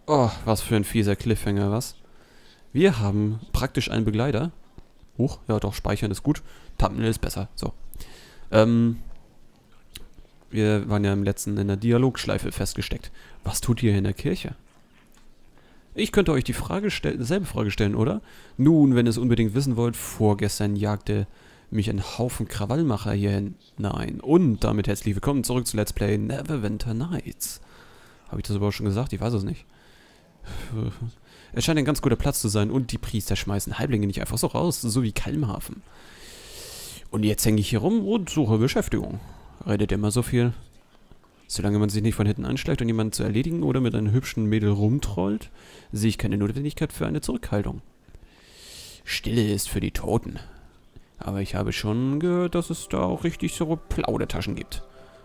Oh, was für ein fieser Cliffhanger, was? Wir haben praktisch einen Begleiter. Huch, ja doch, speichern ist gut. Thumbnail ist besser, so. Ähm, wir waren ja im letzten in der Dialogschleife festgesteckt. Was tut ihr in der Kirche? Ich könnte euch die selbe Frage stellen, oder? Nun, wenn ihr es unbedingt wissen wollt, vorgestern jagte mich ein Haufen Krawallmacher hierhin. Nein. Und damit herzlich willkommen zurück zu Let's Play Neverwinter Nights. Habe ich das überhaupt schon gesagt? Ich weiß es nicht. Es scheint ein ganz guter Platz zu sein und die Priester schmeißen Halblinge nicht einfach so raus, so wie Kalmhafen. Und jetzt hänge ich hier rum und suche Beschäftigung. Redet immer so viel. Solange man sich nicht von hinten anschleicht und jemanden zu erledigen oder mit einem hübschen Mädel rumtrollt, sehe ich keine Notwendigkeit für eine Zurückhaltung. Stille ist für die Toten. Aber ich habe schon gehört, dass es da auch richtig so Plaudertaschen gibt.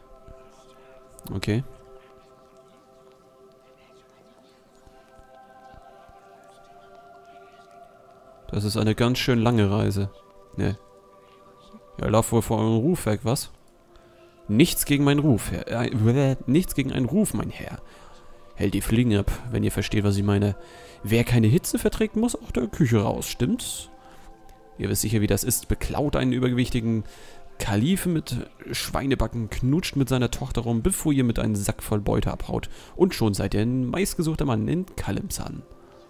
Okay. Das ist eine ganz schön lange Reise. Ne. Ja, lauf wohl vor eurem Ruf weg, was? Nichts gegen meinen Ruf, Herr. Nichts gegen einen Ruf, mein Herr. Hält die Fliegen ab, wenn ihr versteht, was ich meine. Wer keine Hitze verträgt, muss aus der Küche raus, stimmt's? Ihr wisst sicher, wie das ist. Beklaut einen übergewichtigen Kalifen mit Schweinebacken, knutscht mit seiner Tochter rum, bevor ihr mit einem Sack voll Beute abhaut. Und schon seid ihr ein meistgesuchter Mann in Kalimzan.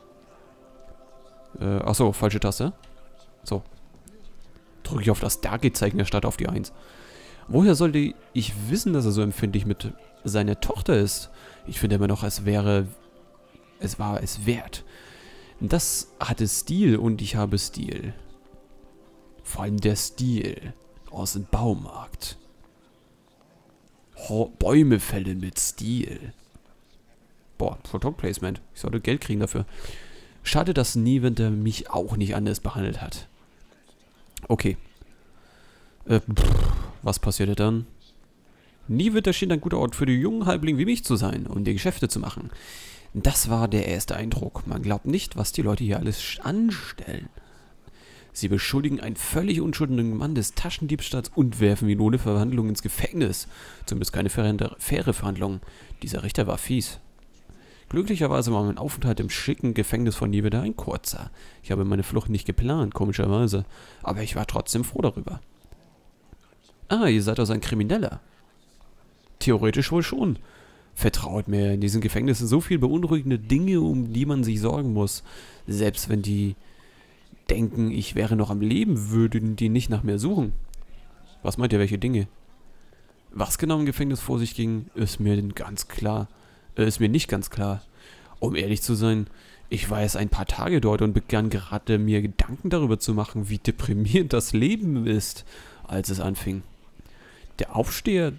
Achso, falsche Taste. So. Drücke ich auf das Dark-Zeichen statt auf die 1. Woher sollte ich wissen, dass er so empfindlich mit seiner Tochter ist? Ich finde immer noch, es war es wert. Das hatte Stil und ich habe Stil. Vor allem der Stil aus dem Baumarkt. Bäume fällen mit Stil. Boah, Product Placement. Ich sollte Geld kriegen dafür. Schade, dass Neverwinter mich auch nicht anders behandelt hat. Okay. Was passierte dann? Neverwinter schien ein guter Ort für die jungen Halblinge wie mich zu sein und die Geschäfte zu machen. Das war der erste Eindruck. Man glaubt nicht, was die Leute hier alles anstellen. Sie beschuldigen einen völlig unschuldigen Mann des Taschendiebstahls und werfen ihn ohne Verhandlung ins Gefängnis. Zumindest keine faire Verhandlung. Dieser Richter war fies. Glücklicherweise war mein Aufenthalt im schicken Gefängnis von Neverwinter ein kurzer. Ich habe meine Flucht nicht geplant, komischerweise. Aber ich war trotzdem froh darüber. Ah, ihr seid also ein Krimineller. Theoretisch wohl schon. Vertraut mir, in diesen Gefängnissen so viel beunruhigende Dinge, um die man sich sorgen muss. Selbst wenn die denken, ich wäre noch am Leben, würden die nicht nach mir suchen. Was meint ihr, welche Dinge? Was genau im Gefängnis vor sich ging, ist mir nicht ganz klar. Um ehrlich zu sein, ich war erst ein paar Tage dort und begann gerade mir Gedanken darüber zu machen, wie deprimierend das Leben ist, als es anfing. Der Aufseher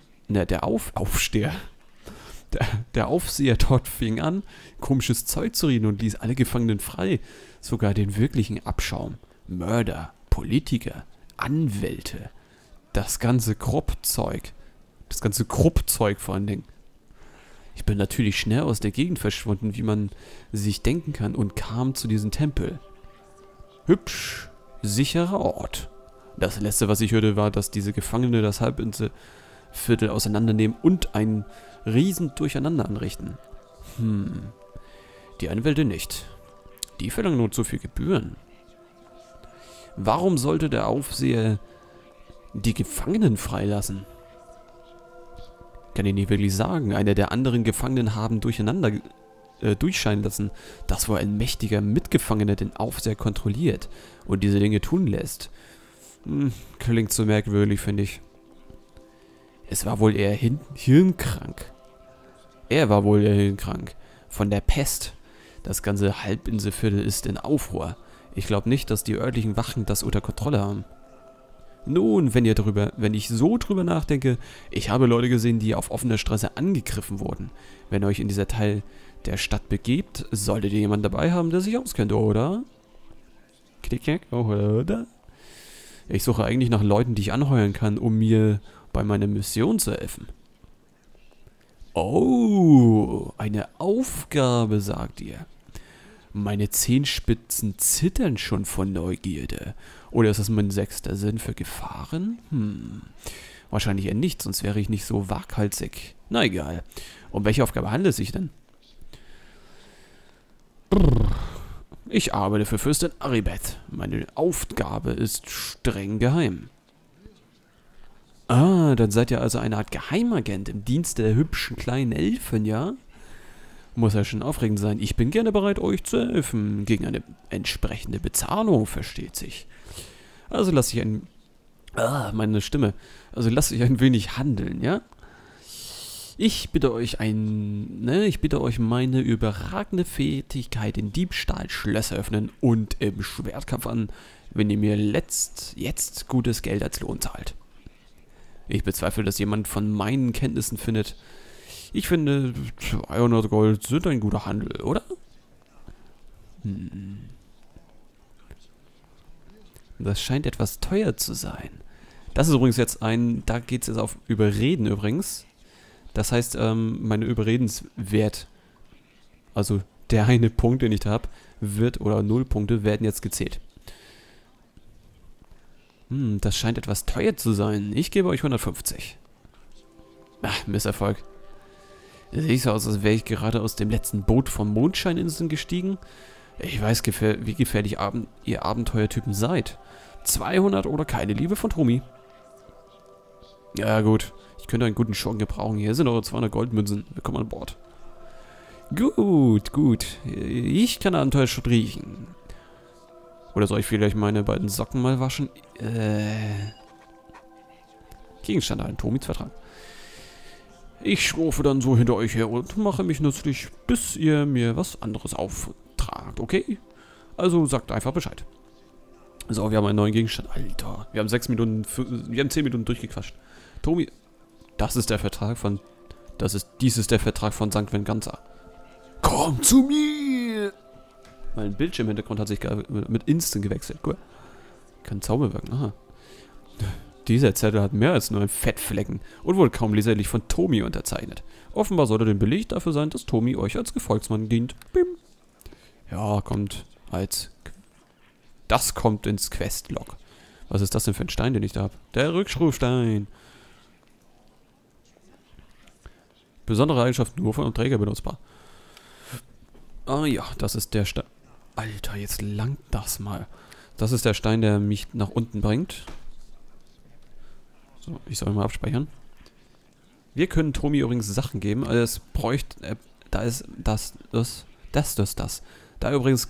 dort fing an, komisches Zeug zu reden und ließ alle Gefangenen frei. Sogar den wirklichen Abschaum. Mörder, Politiker, Anwälte. Das ganze Kruppzeug. Das ganze Kruppzeug vor allen Dingen. Ich bin natürlich schnell aus der Gegend verschwunden, wie man sich denken kann, und kam zu diesem Tempel. Hübsch, sicherer Ort. Das letzte, was ich hörte, war, dass diese Gefangene das Halbinselviertel auseinandernehmen und ein riesen Durcheinander anrichten. Die Anwälte nicht. Die verlangen nur zu viel Gebühren. Warum sollte der Aufseher die Gefangenen freilassen? Kann ich nicht wirklich sagen. Einer der anderen Gefangenen haben durchscheinen lassen, dass wohl ein mächtiger Mitgefangener den Aufseher kontrolliert und diese Dinge tun lässt. Klingt so merkwürdig, finde ich. Es war wohl eher hirnkrank. Er war wohl eher hirnkrank. Von der Pest. Das ganze Halbinselviertel ist in Aufruhr. Ich glaube nicht, dass die örtlichen Wachen das unter Kontrolle haben. Nun, wenn ich so drüber nachdenke, ich habe Leute gesehen, die auf offener Straße angegriffen wurden. Wenn ihr euch in dieser Teil der Stadt begebt, solltet ihr jemanden dabei haben, der sich auskennt, oder? Klick, oder? Ich suche eigentlich nach Leuten, die ich anheuern kann, um mir bei meiner Mission zu helfen. Oh, eine Aufgabe, sagt ihr. Meine Zehenspitzen zittern schon vor Neugierde. Oder ist das mein sechster Sinn für Gefahren? Wahrscheinlich eher nicht, sonst wäre ich nicht so waghalsig. Na egal. Um welche Aufgabe handelt es sich denn? Ich arbeite für Fürstin Aribeth. Meine Aufgabe ist streng geheim. Ah, dann seid ihr also eine Art Geheimagent im Dienste der hübschen kleinen Elfen, ja? Muss ja schon aufregend sein. Ich bin gerne bereit, euch zu helfen. Gegen eine entsprechende Bezahlung, versteht sich. Also lasse ich ein... meine Stimme. Also lasse ich ein wenig handeln, ja? Ich bitte euch meine überragende Fähigkeit in Diebstahl, Schlösser öffnen und im Schwertkampf an, wenn ihr mir jetzt gutes Geld als Lohn zahlt. Ich bezweifle, dass jemand von meinen Kenntnissen findet. Ich finde, 200 Gold sind ein guter Handel, oder? Das scheint etwas teuer zu sein. Das ist übrigens jetzt da geht es jetzt auf Überreden übrigens. Das heißt, meine Überredenswert, also der eine Punkt, den ich da habe, oder 0 Punkte, werden jetzt gezählt. Das scheint etwas teuer zu sein. Ich gebe euch 150. Ach, Misserfolg. Sehe ich so aus, als wäre ich gerade aus dem letzten Boot vom Mondscheininseln gestiegen? Ich weiß, wie gefährlich ihr Abenteuertypen seid. 200 oder keine Liebe von Tomi. Ja gut, ich könnte einen guten Schurken gebrauchen. Hier sind eure 200 Goldmünzen. Willkommen an Bord. Gut. Ich kann Abenteuer schon riechen. Oder soll ich vielleicht meine beiden Socken mal waschen? Gegenstand ein Tomis Vertrag. Ich schlurfe dann so hinter euch her und mache mich nützlich, bis ihr mir was anderes auftragt, okay? Also sagt einfach Bescheid. So, wir haben einen neuen Gegenstand. Alter, wir haben 10 Minuten durchgequatscht. Tomi, dies ist der Vertrag von St. Venganza. Komm zu mir! Mein Bildschirmhintergrund hat sich mit Instant gewechselt. Cool. Kann Zauber wirken. Aha. Dieser Zettel hat mehr als nur einen Fettflecken und wurde kaum leserlich von Tomi unterzeichnet. Offenbar sollte der Beleg dafür sein, dass Tomi euch als Gefolgsmann dient. Bim. Ja, das kommt ins Questlog. Was ist das denn für ein Stein, den ich da habe? Der Rückschrufstein. Besondere Eigenschaft nur von einem Träger benutzbar. Ah ja, das ist der Stein. Alter, jetzt langt das mal. Das ist der Stein, der mich nach unten bringt. So, ich soll mal abspeichern. Wir können Tomi übrigens Sachen geben. Also es bräuchte... da ist das. Da er übrigens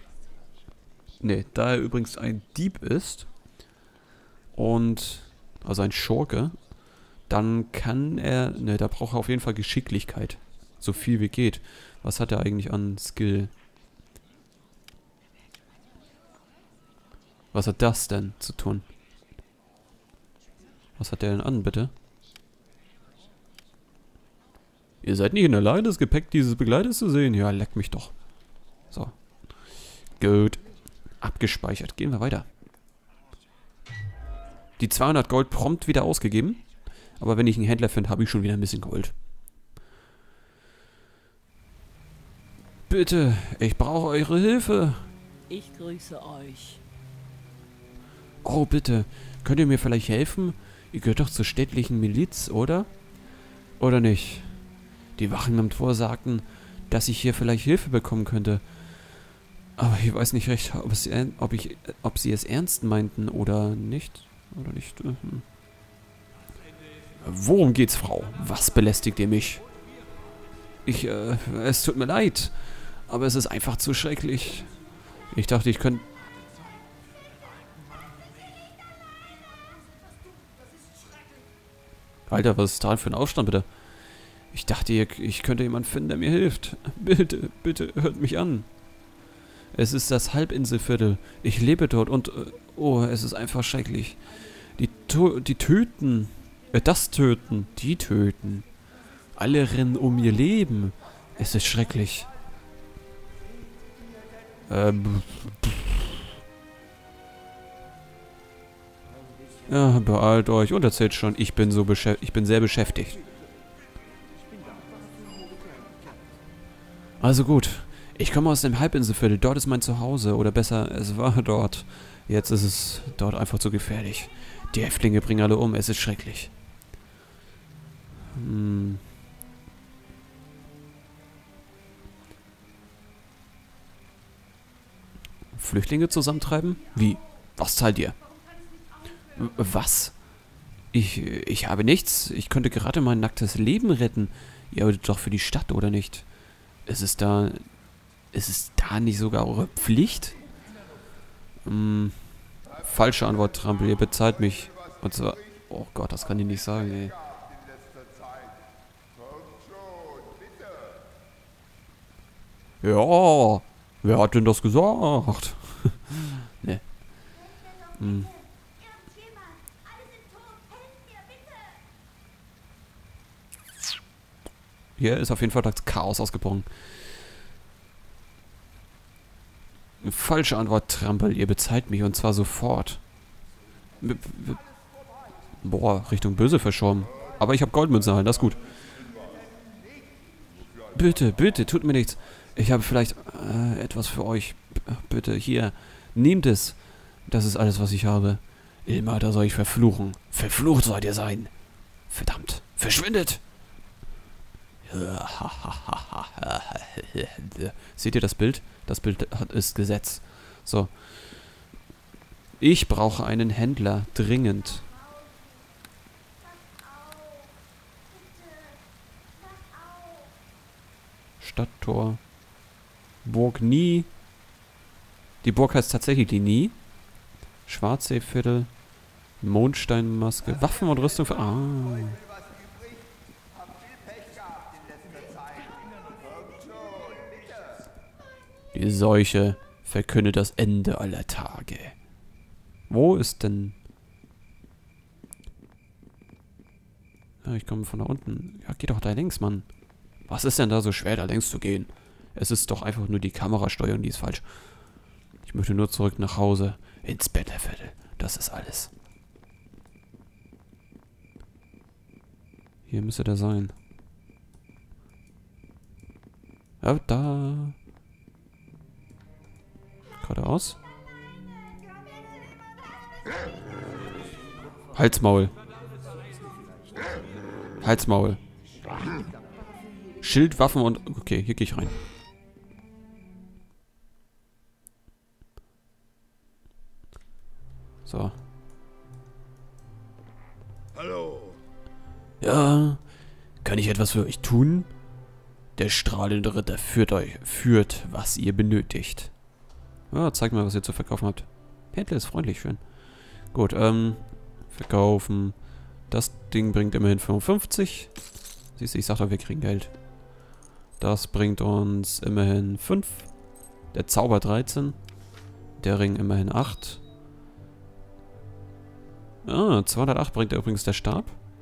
da er übrigens ein Dieb ist und... also ein Schurke, dann kann er... da braucht er auf jeden Fall Geschicklichkeit. So viel wie geht. Was hat er eigentlich an Skill? Was hat das denn zu tun? Was hat der denn an, bitte? Ihr seid nicht in der Lage, das Gepäck dieses Begleiters zu sehen? Ja, leck mich doch. So. Gut. Abgespeichert. Gehen wir weiter. Die 200 Gold prompt wieder ausgegeben. Aber wenn ich einen Händler finde, habe ich schon wieder ein bisschen Gold. Bitte, ich brauche eure Hilfe. Ich grüße euch. Oh, bitte. Könnt ihr mir vielleicht helfen? Ihr gehört doch zur städtlichen Miliz, oder? Oder nicht? Die Wachen am Tor sagten, dass ich hier vielleicht Hilfe bekommen könnte. Aber ich weiß nicht recht, ob sie es ernst meinten oder nicht. Oder nicht. Worum geht's, Frau? Was belästigt ihr mich? Es tut mir leid, aber es ist einfach zu schrecklich. Ich dachte, ich könnte... Alter, was ist da für ein Aufstand, bitte? Ich dachte, ich könnte jemanden finden, der mir hilft. Bitte, bitte, hört mich an. Es ist das Halbinselviertel. Ich lebe dort und... oh, es ist einfach schrecklich. Die töten. Die töten. Alle rennen um ihr Leben. Es ist schrecklich. Ja, beeilt euch und erzählt schon, ich bin sehr beschäftigt. Also gut, ich komme aus dem Halbinselviertel, dort ist mein Zuhause, oder besser, es war dort. Jetzt ist es dort einfach zu gefährlich. Die Häftlinge bringen alle um, es ist schrecklich. Flüchtlinge zusammentreiben? Wie? Was zahlt ihr? Was? Ich habe nichts. Ich könnte gerade mein nacktes Leben retten. Ihr arbeitet doch für die Stadt, oder nicht? Ist es da nicht sogar eure Pflicht? Falsche Antwort, Trampel. Ihr bezahlt mich. Und zwar... Oh Gott, das kann ich nicht sagen, ey. Ja, wer hat denn das gesagt? Ne. Hier ist auf jeden Fall das Chaos ausgebrochen. Falsche Antwort, Trampel. Ihr bezahlt mich und zwar sofort. Boah, Richtung Böse verschoben. Aber ich habe Goldmünzen erhalten, das ist gut. Bitte, bitte, tut mir nichts. Ich habe vielleicht etwas für euch. Bitte, hier, nehmt es. Das ist alles, was ich habe. Ilma, da soll ich verfluchen. Verflucht sollt ihr sein. Verdammt, verschwindet! Seht ihr das Bild? Das Bild ist Gesetz. So. Ich brauche einen Händler. Dringend. Stadttor. Burg Nie. Die Burg heißt tatsächlich die Nie. Schwarzseeviertel. Mondsteinmaske. Waffen und Rüstung für... Ah. Die Seuche verkündet das Ende aller Tage. Wo ist denn... Ja, ich komme von da unten. Ja, geh doch da längs, Mann. Was ist denn da so schwer, da längs zu gehen? Es ist doch einfach nur die Kamerasteuerung, die ist falsch. Ich möchte nur zurück nach Hause. Ins Betterviertel. Das ist alles. Hier müsste der sein. Ja, da... Geradeaus. Halsmaul. Halsmaul. Schild, Waffen und... Okay, hier gehe ich rein. So. Hallo. Ja, kann ich etwas für euch tun? Der strahlende Ritter führt, was ihr benötigt. Ja, zeigt mal, was ihr zu verkaufen habt. Händler ist freundlich, schön. Gut, verkaufen. Das Ding bringt immerhin 55. Siehst du, ich sag doch, wir kriegen Geld. Das bringt uns immerhin 5. Der Zauber 13. Der Ring immerhin 8. Ah, 208 bringt übrigens der Stab.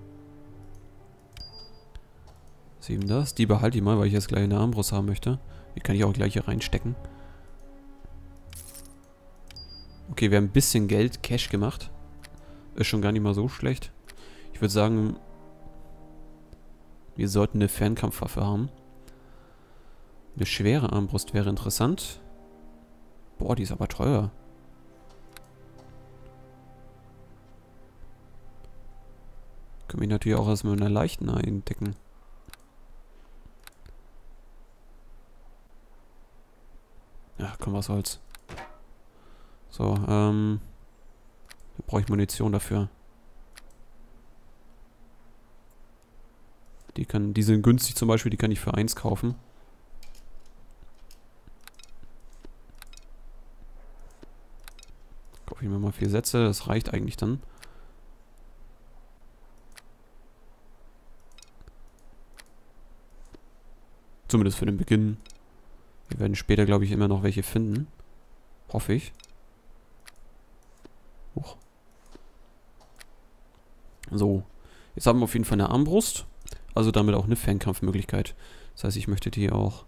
7 das. Die behalte ich mal, weil ich jetzt gleich eine Armbrust haben möchte. Die kann ich auch gleich hier reinstecken. Okay, wir haben ein bisschen Geld, Cash gemacht. Ist schon gar nicht mal so schlecht. Ich würde sagen, wir sollten eine Fernkampfwaffe haben. Eine schwere Armbrust wäre interessant. Boah, die ist aber teuer. Können wir natürlich auch erstmal mit einer leichten eindecken. Ja, komm, was soll's. So, da brauche ich Munition dafür. Die sind günstig zum Beispiel, die kann ich für 1 kaufen. Kaufe ich mir mal 4 Sätze, das reicht eigentlich dann. Zumindest für den Beginn. Wir werden später, glaube ich, immer noch welche finden. Hoffe ich. Huch. So. Jetzt haben wir auf jeden Fall eine Armbrust. Also damit auch eine Fernkampfmöglichkeit. Das heißt, ich möchte die auch...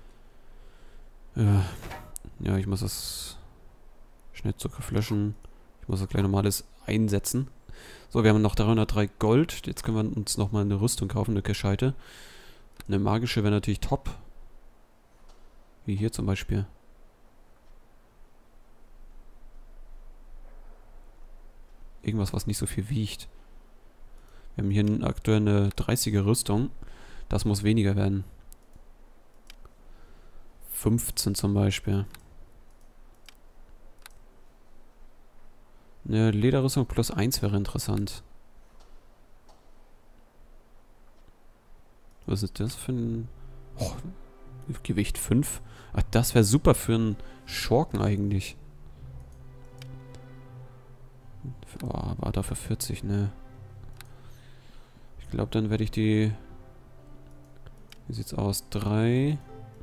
ja, ich muss das Schnellzugriff löschen. Ich muss das gleich normales einsetzen. So, wir haben noch 303 Gold. Jetzt können wir uns nochmal eine Rüstung kaufen, eine gescheite. Eine magische wäre natürlich top. Wie hier zum Beispiel. Irgendwas, was nicht so viel wiegt. Wir haben hier aktuell eine 30er Rüstung. Das muss weniger werden. 15 zum Beispiel. Eine Lederrüstung plus 1 wäre interessant. Was ist das für ein... Oh, Gewicht 5? Ach, das wäre super für einen Schurken eigentlich. Oh, aber dafür 40, ne? Ich glaube, dann werde ich die... Wie sieht's aus? 3.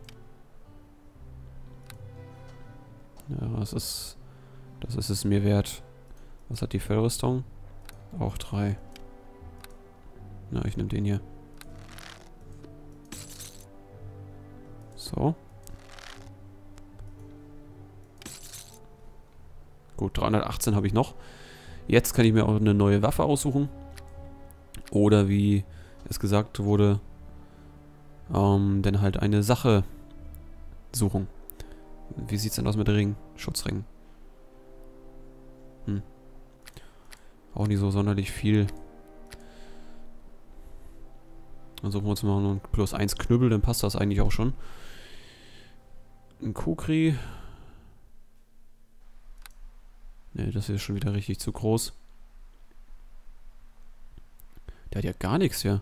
Ja, das ist es mir wert. Was hat die Fellrüstung? Auch 3. Na, ich nehme den hier. So. Gut, 318 habe ich noch. Jetzt kann ich mir auch eine neue Waffe aussuchen. Oder wie es gesagt wurde, dann halt eine Sache suchen. Wie sieht's denn aus mit Ringen? Schutzringen. Auch nicht so sonderlich viel. Dann suchen wir uns mal einen plus 1 Knüppel, dann passt das eigentlich auch schon. Ein Kukri. Ne, das ist schon wieder richtig zu groß. Der hat ja gar nichts, ja.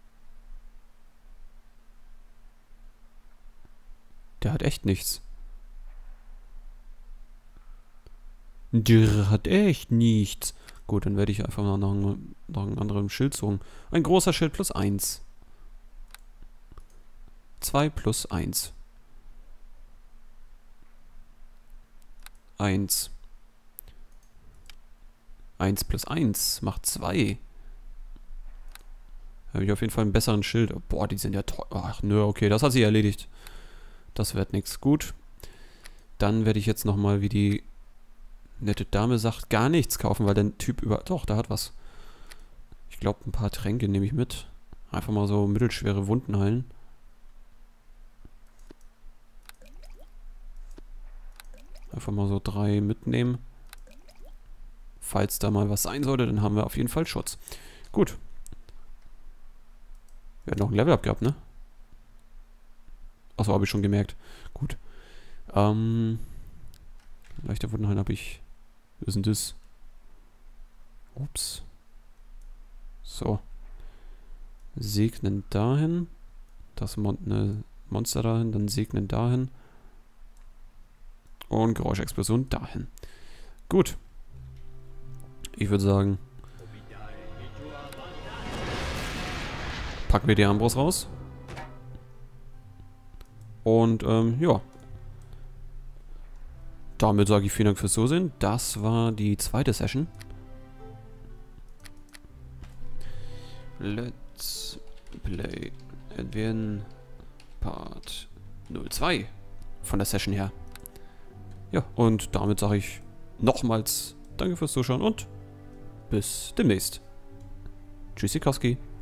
Der hat echt nichts. Der hat echt nichts. Gut, dann werde ich einfach mal nach einem anderen Schild suchen. Ein großer Schild plus 1. 2 plus 1. 1. 1 plus 1 macht 2. Da habe ich auf jeden Fall einen besseren Schild. Boah, die sind ja toll. Ach, nö, okay, das hat sich erledigt. Das wird nichts. Gut. Dann werde ich jetzt nochmal, wie die nette Dame sagt, gar nichts kaufen, weil der Typ Doch, da hat was. Ich glaube, ein paar Tränke nehme ich mit. Einfach mal so mittelschwere Wunden heilen. Einfach mal so 3 mitnehmen. Falls da mal was sein sollte, dann haben wir auf jeden Fall Schutz. Gut. Wir hatten noch ein Level-Up gehabt, ne? Achso, habe ich schon gemerkt. Gut. Leichter Wundenheilen habe ich... Was ist denn das? Ups. So. Segnen dahin. Das Monster dahin. Dann segnen dahin. Und Geräuschexplosion dahin. Gut. Ich würde sagen... Packen wir die Armbrust raus. Und, ja. Damit sage ich vielen Dank fürs Zusehen. Das war die zweite Session. Let's Play Advent Part 02 von der Session her. Ja, und damit sage ich nochmals Danke fürs Zuschauen und bis demnächst. Tschüssikowski.